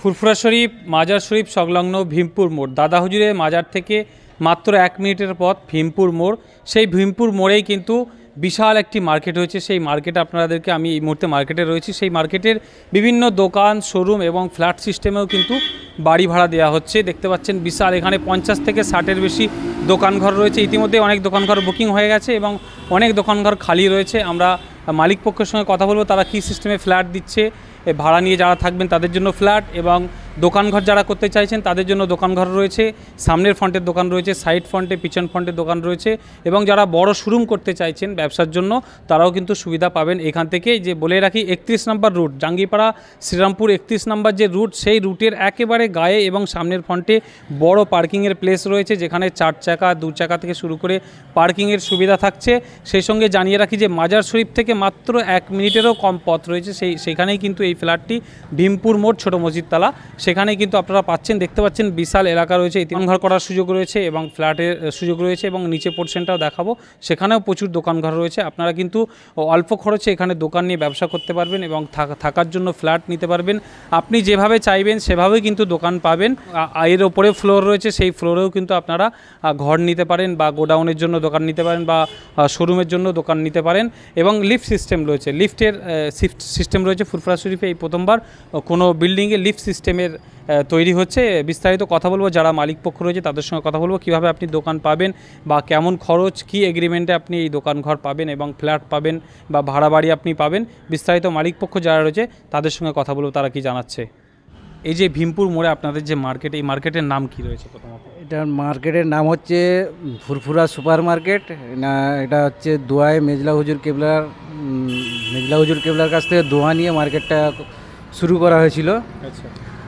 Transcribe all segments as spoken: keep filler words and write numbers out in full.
ফুরফুরা শরীফ মাজার শরীফ সংলগ্ন ভীমপুর মোড়, দাদা হুজুরের মাজার থেকে মাত্র এক মিনিটের পথ ভীমপুর মোড়। সেই ভীমপুর মোড়েই কিন্তু বিশাল একটি মার্কেট হয়েছে। সেই মার্কেটে আপনাদেরকে আমি এই মুহূর্তে মার্কেটে রয়েছি। সেই মার্কেটের বিভিন্ন দোকান, শোরুম এবং ফ্ল্যাট সিস্টেমেও কিন্তু বাড়ি ভাড়া দেওয়া হচ্ছে। দেখতে পাচ্ছেন বিশাল, এখানে পঞ্চাশ থেকে ষাটের বেশি দোকানঘর রয়েছে। ইতিমধ্যে অনেক দোকানঘর বুকিং হয়ে গেছে এবং অনেক দোকানঘর খালি রয়েছে। আমরা মালিক পক্ষের সঙ্গে কথা বলবো, তারা কী সিস্টেমে ফ্ল্যাট দিচ্ছে, ভাড়া নিয়ে যারা থাকবেন তাদের জন্য ফ্ল্যাট, এবং দোকানঘর যারা করতে চাইছেন তাদের জন্য দোকানঘর রয়েছে। সামনের ফ্রন্টের দোকান রয়েছে, সাইড ফ্রন্টে, পিছন ফ্রন্টের দোকান রয়েছে, এবং যারা বড় শোরুম করতে চাইছেন ব্যবসার জন্য তারাও কিন্তু সুবিধা পাবেন এখান থেকে। যে বলে রাখি, একত্রিশ নম্বর রুট, জাঙ্গিপাড়া শ্রীরামপুর একত্রিশ নম্বর যে রুট, সেই রুটের একেবারে গায়ে এবং সামনের ফ্রন্টে বড় পার্কিংয়ের প্লেস রয়েছে, যেখানে চার চাকা দু চাকা থেকে শুরু করে পার্কিংয়ের সুবিধা থাকছে। সেই সঙ্গে জানিয়ে রাখি যে মাজার শরীফ থেকে মাত্র এক মিনিটেরও কম পথ রয়েছে। সেই সেখানেই কিন্তু এই ফ্ল্যাটটি, ভীমপুর মোড়, ছোটো মসজিদতলা, সেখানেই কিন্তু আপনারা পাচ্ছেন। দেখতে পাচ্ছেন বিশাল এলাকা রয়েছে, দোকানঘর করার সুযোগ রয়েছে এবং ফ্ল্যাটের সুযোগ রয়েছে, এবং নিচে পোর্শনটাও দেখাবো, সেখানেও প্রচুর দোকানঘর রয়েছে। আপনারা কিন্তু অল্প খরচে এখানে দোকান নিয়ে ব্যবসা করতে পারবেন এবং থাকার জন্য ফ্ল্যাট নিতে পারবেন। আপনি যেভাবে চাইবেন সেভাবেই কিন্তু দোকান পাবেন। এর ওপরে ফ্লোর রয়েছে, সেই ফ্লোরেও কিন্তু আপনারা ঘর নিতে পারেন, বা গোডাউনের জন্য দোকান নিতে পারেন, বা শোরুমের জন্য দোকান নিতে পারেন। এবং লিফট সিস্টেম রয়েছে, লিফটের শিফট সিস্টেম রয়েছে। ফুরফুরা শরীফে এই প্রথমবার কোনো বিল্ডিংয়ে লিফট সিস্টেমের তৈরি হচ্ছে। বিস্তারিত কথা বলবো, যারা মালিক পক্ষ রয়েছে তাদের সঙ্গে কথা বলবো, কীভাবে আপনি দোকান পাবেন বা কেমন খরচ, কী এগ্রিমেন্টে আপনি এই দোকান ঘর পাবেন এবং ফ্ল্যাট পাবেন বা ভাড়া বাড়ি আপনি পাবেন। বিস্তারিত মালিক পক্ষ যারা রয়েছে তাদের সঙ্গে কথা বলবো, তারা কি জানাচ্ছে। এই যে ভীমপুর মোড়ে আপনাদের যে মার্কেট, এই মার্কেটের নাম কি রয়েছে? প্রথমত এটার মার্কেটের নাম হচ্ছে ফুরফুরা সুপার মার্কেট। না, এটা হচ্ছে দোয়ায় মেজলা হুজুর কেবলার মেজলা হুজুর কেবলার কাছ থেকে দোয়া নিয়ে মার্কেটটা শুরু করা হয়েছিল। আচ্ছা,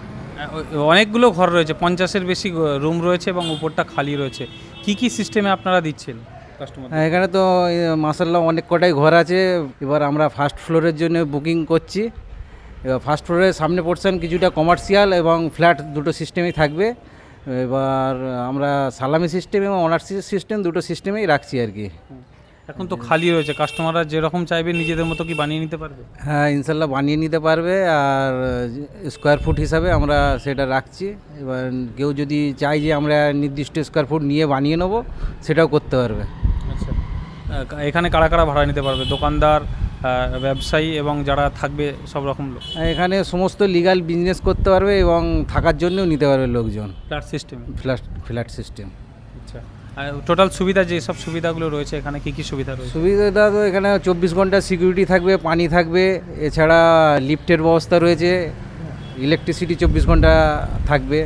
অনেকগুলো ঘর রয়েছে, পঞ্চাশের বেশি রুম রয়েছে এবং উপরটা খালি রয়েছে। কি কি সিস্টেমে আপনারা দিচ্ছেন কাস্টমার? এখানে তো মাশাআল্লাহ অনেক কটাই ঘর আছে। এবার আমরা ফার্স্ট ফ্লোরের জন্য বুকিং করছি। এবার ফার্স্ট ফ্লোরের সামনে পোর্শন কিছুটা কমার্শিয়াল এবং ফ্ল্যাট দুটো সিস্টেমেই থাকবে। এবার আমরা সালামি সিস্টেম এবং অনার্স সিস্টেম দুটো সিস্টেমেই রাখছি আর কি। এখন তো খালি রয়েছে, কাস্টমাররা যেরকম চাইবে নিজেদের মতো কি বানিয়ে নিতে পারবে? হ্যাঁ, ইনশাল্লাহ বানিয়ে নিতে পারবে। আর স্কোয়ার ফুট হিসাবে আমরা সেটা রাখছি। এবার কেউ যদি চাই যে আমরা নির্দিষ্ট স্কোয়ার ফুট নিয়ে বানিয়ে নেবো, সেটাও করতে পারবে। আচ্ছা, এখানে কারা কারা ভাড়া নিতে পারবে? দোকানদার, ব্যবসায়ী এবং যারা থাকবে সব রকম লোক? এখানে সমস্ত লিগাল বিজনেস করতে পারবে এবং থাকার জন্যও নিতে পারবে লোকজন। Flat system? Flat flat system. আচ্ছা, টোটাল সুবিধা যে সব সুবিধাগুলো রয়েছে এখানে কী কী সুবিধা রয়েছে? সুবিধা তো এখানে চব্বিশ ঘন্টা সিকিউরিটি থাকবে, পানি থাকবে, এছাড়া লিফটের ব্যবস্থা রয়েছে, ইলেকট্রিসিটি চব্বিশ ঘন্টা থাকবে,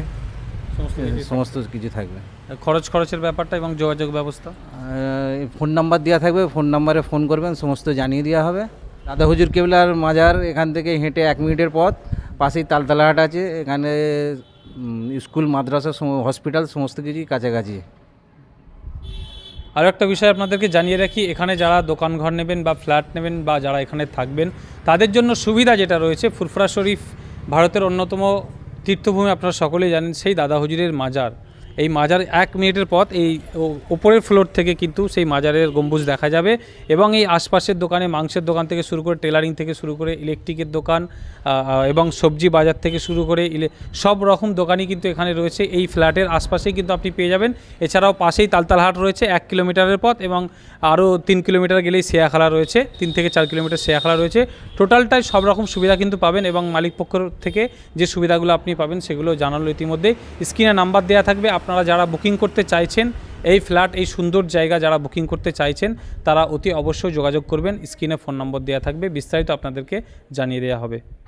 সমস্ত কিছু থাকবে। খরচ খরচের ব্যাপারটা এবং যোগাযোগ ব্যবস্থা? ফোন নাম্বার দেওয়া থাকবে, ফোন নাম্বারে ফোন করবেন, সমস্ত জানিয়ে দেওয়া হবে। দাদা হুজুর কেবলার মাজার এখান থেকে হেঁটে এক মিনিটের পথ, পাশেই তালতলাহাট আছে। এখানে স্কুল, মাদ্রাসা, হসপিটাল সমস্ত কিছুই কাছাকাছি। আরও একটা বিষয় আপনাদেরকে জানিয়ে রাখি, এখানে যারা দোকানঘর নেবেন বা ফ্ল্যাট নেবেন বা যারা এখানে থাকবেন তাদের জন্য সুবিধা যেটা রয়েছে, ফুরফুরা শরীফ ভারতের অন্যতম তীর্থভূমি, আপনারা সকলেই জানেন। সেই দাদা হুজুরের মাজার, এই মাজার এক মিনিটের পথ, এই ওপরের ফ্লোর থেকে কিন্তু সেই মাজারের গম্বুজ দেখা যাবে। এবং এই আশপাশের দোকানে মাংসের দোকান থেকে শুরু করে, টেলারিং থেকে শুরু করে, ইলেকট্রিকের দোকান এবং সবজি বাজার থেকে শুরু করে সব রকম দোকানই কিন্তু এখানে রয়েছে। এই ফ্ল্যাটের আশপাশেই কিন্তু আপনি পেয়ে যাবেন। এছাড়াও পাশেই তালতলাহাট রয়েছে এক কিলোমিটারের পথ, এবং আরও তিন কিলোমিটার গেলেই শেয়াখালা রয়েছে, তিন থেকে চার কিলোমিটার শেয়াখালা রয়েছে। টোটালটাই সব রকম সুবিধা কিন্তু পাবেন, এবং মালিক পক্ষ থেকে যে সুবিধাগুলো আপনি পাবেন সেগুলো জানালো ইতিমধ্যেই। স্ক্রিনে নাম্বার দেওয়া থাকবে। আপনারা যারা বুকিং করতে চাইছেন এই ফ্ল্যাট, এই সুন্দর জায়গা যারা বুকিং করতে চাইছেন তারা অতি অবশ্যই যোগাযোগ করবেন। স্ক্রিনে ফোন নম্বর দেওয়া থাকবে, বিস্তারিত আপনাদেরকে জানিয়ে দেওয়া হবে।